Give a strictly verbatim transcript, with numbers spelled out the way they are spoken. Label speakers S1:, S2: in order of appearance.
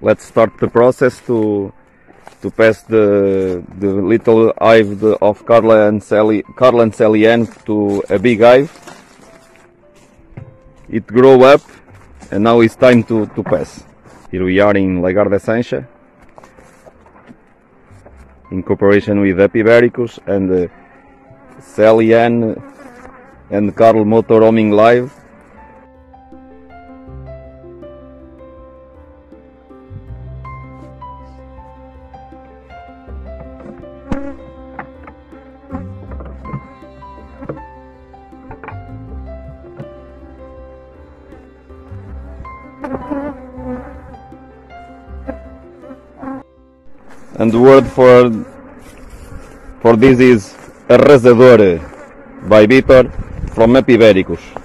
S1: let's start the process to to pass the the little hive of Carla and Sally, Carla and Sally Ann to a big hive. It grew up, and now it's time to to pass. Here we are in Lagar da Sancha, in cooperation with Beekeepers and uh, Sally Ann and Carl Motorhome Live. And the word for for this is arrasador by Beeper from Beekeepers.